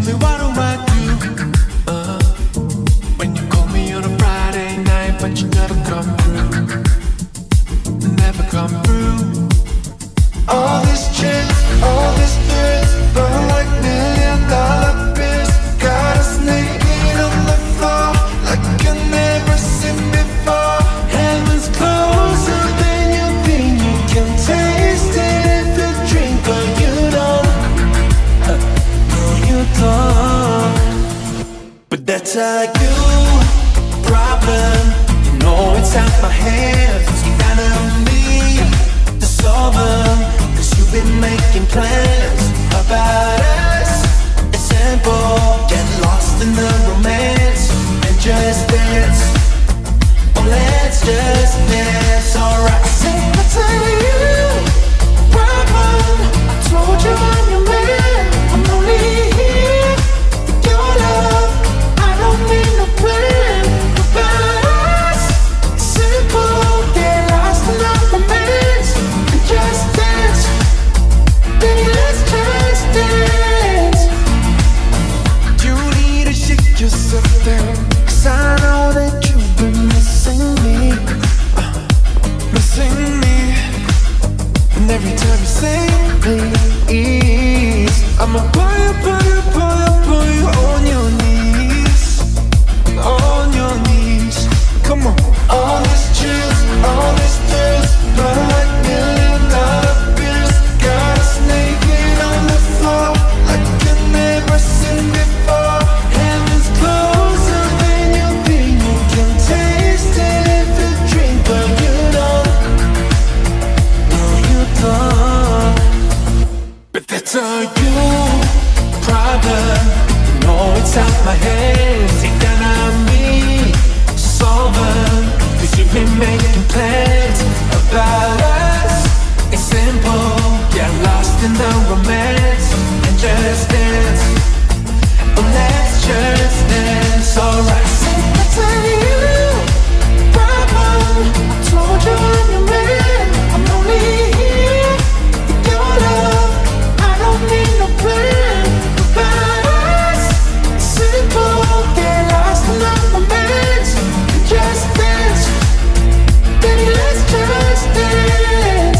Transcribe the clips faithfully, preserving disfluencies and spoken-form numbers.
me what do I do? Uh, when you call me on a Friday night, but you never come through, never come through. All these chicks, all these thrills, burn like million dollar bills. Got us naked on the floor, like I never seen before. Heaven's closer than you think. You can taste it if you drink, but you don't. Uh, no, you don't. But that's a you problem. You know it's out my hands. You gotta me to solve them. Cause you've been making plans about us. It's simple, get lost in the romance and just dance. Oh, let's just dance, alright. I say, I tell you, problem. I told you I'm your man. I'm only here for your love. I don't need no plan about us. It's simple, get lost in the romance and just dance. Baby, let's just dance. You need to shake yourself down, cause I know that you've been missing me, uh, missing me. And every time you say please, I'ma buy you, buy you, buy you, buy you on your knees, on your knees. Come on. All these chills, all these thrills, burn like million dollar bills. Got us naked on the floor, like I never seen before. Heaven's closer than you think. You can taste it if you drink, but you don't. No, you don't. But that's a you problem. You know it's out my hands. It gonna be solving. Cause you've been making plans about us. It's simple, get lost in the romance and just dance. Oh, let's just dance, alright. I tell you, problem. I told you I'm your man. I'm only here for your love. I don't need no plan about us. It's simple, get lost in the romance and just dance. Baby, let's just dance.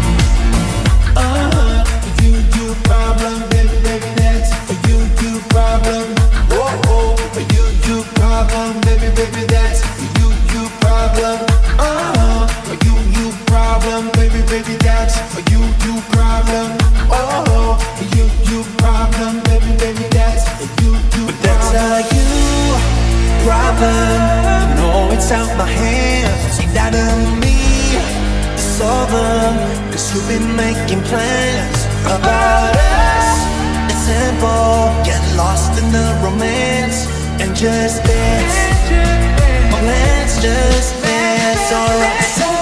Uh-huh. You, you problem, baby, baby, that's a you, you problem. Whoa, whoa, a you, you problem, baby, baby, that's a you, you problem. Uh-huh. A you, you problem, baby, baby, that's a you, you problem. Oh, a you, you problem, baby, baby, that's a you, you problem. But that's a you problem. No, it's out my hands. You gotta me to solve them. Cause you've been making plans about us. It's simple, get lost in the romance and just dance. Oh, let's just dance, alright.